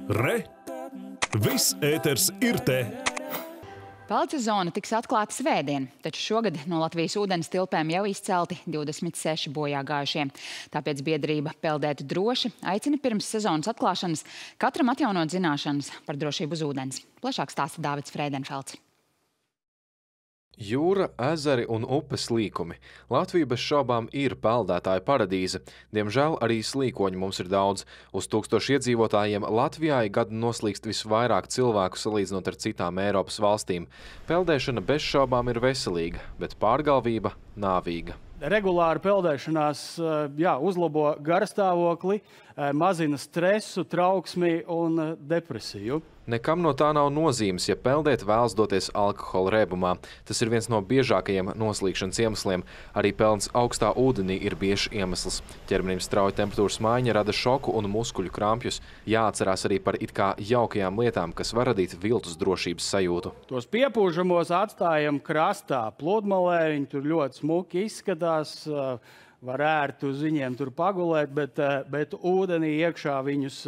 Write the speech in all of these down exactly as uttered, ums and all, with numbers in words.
Re! Viss ēters ir te! Peldsezona tiks atklāta svētdien, taču šogad no Latvijas ūdens tilpēm jau izcelti divdesmit seši bojā gājušie. Tāpēc biedrība Peldēt droši aicina pirms sezonas atklāšanas katram atjaunot zināšanas par drošību uz ūdens. Plašāk stāsta Dāvids Frēdenfelds. Jūra, ezeri un upes līkumi. Latvija bez šaubām ir peldētāja paradīze. Diemžēl arī slīkoņu mums ir daudz. Uz tūkstošu iedzīvotājiem Latvijā gadu noslīkst visvairāk cilvēku salīdzinot ar citām Eiropas valstīm. Peldēšana bez šaubām ir veselīga, bet pārgalvība nāvīga. Regulāra peldēšanās jā, uzlabo garastāvokli, mazina stresu, trauksmi un depresiju. Nekam no tā nav nozīmes, ja peldēt vēlas doties alkohola rēbumā. Tas ir viens no biežākajiem noslīkšanas iemesliem. Arī peldens augstā ūdenī ir biežs iemesls. Ķermenim strauja temperatūras maiņa rada šoku un muskuļu krampjus. Jāatcerās arī par it kā jaukajām lietām, kas var radīt viltus drošības sajūtu. Tos piepūžamos atstājam krastā, pludmalē, viņi tur ļoti smuki izskatās. Var ērti uz viņiem tur pagulēt, bet, bet ūdenī iekšā viņus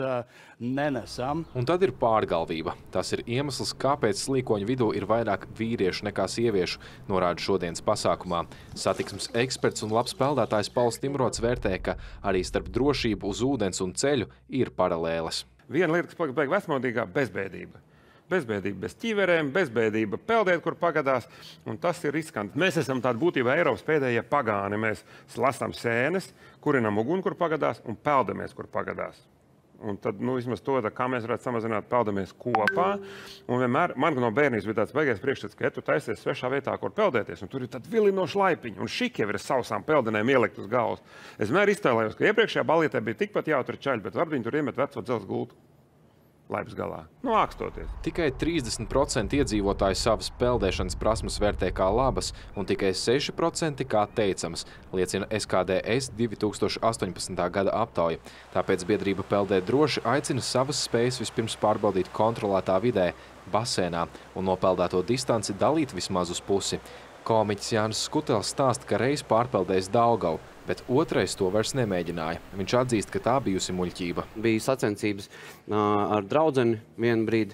nenesam. Un tad ir pārgalvība. Tas ir iemesls, kāpēc slīkoņu vidū ir vairāk vīriešu nekā sieviešu, norāda šodienas pasākumā. Satiksmes eksperts un labs peldētājs Pauls Timrots vērtē, ka arī starp drošību uz ūdens un ceļu ir paralēles. Viena lieta, kas palika beig vecmodīgā, bezbēdība. Bezbēdība bez ķiverēm, bezbēdība peldēt, kur pagadās, un tas ir riskanti. Mēs esam tādi būtībā Eiropas pēdējie pagāni. Mēs lasām sēnes, kurinam uguni, kur pagadās, un peldamies, kur pagadās. Un tad, nu, vismaz to, kā mēs varētu samazināt, peldamies kopā. Un vienmēr, man no bērnības bija tāds baigais priekšstats, ka ja tu taisies svešā vietā, kur peldēties, un tur ir tāda vilinoša laipiņa, un šik jau ir sausām peldenēm ielikt uz galvas. Es vienmēr iztēlējos, ka iepriekšējā balietē bija tikpat jātur čaļi, bet varbūt viņi tur iemet veco dzelzs gultu. Laipas galā. Nu, ākstoties. Tikai trīsdesmit procenti iedzīvotāji savas peldēšanas prasmes vērtē kā labas un tikai seši procenti kā teicamas, liecina S K D S divi tūkstoši astoņpadsmitā gada aptauja. Tāpēc biedrība Peldēt droši aicina savas spējas vispirms pārbaudīt kontrolētā vidē, basēnā, un nopeldēto distanci dalīt vismaz uz pusi. Komiķis Jānis Skutels stāsta, ka reiz pārpeldējis Daugavu, bet otrais to vairs nemēģināja. Viņš atzīst, ka tā bijusi muļķība. Bija sacensības ar draudzeni vienu brīdi,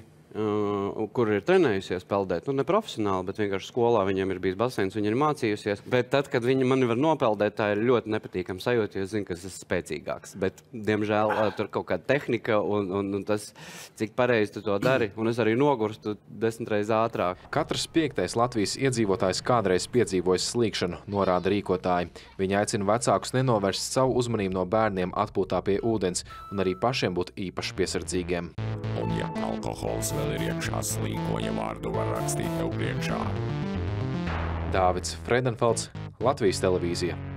kur ir trenējusies peldēt. Nu, ne profesionāli, bet vienkārši skolā viņiem ir bijis baseins, viņi ir mācījusies. Bet tad, kad viņi mani var nopeldēt, tā ir ļoti nepatīkama sajūta, jo es zinu, ka es esmu spēcīgāks. Bet, diemžēl, tur kaut kāda tehnika un, un, un tas, cik pareizi tu to dari, un es arī nogurstu desmit reizes ātrāk. Katrs piektais Latvijas iedzīvotājs kādreiz piedzīvojis slīkšanu, norāda rīkotāji. Viņi aicina vecākus nenovērst savu uzmanību no bērniem atpūtā pie ūdens un arī pašiem būt īpaši piesardzīgiem. Un ja alkohols vēl ir iekšā, slīkoņa vārdu var rakstīt tev priekšā. Dāvids Frēdenfelds, Latvijas televīzija.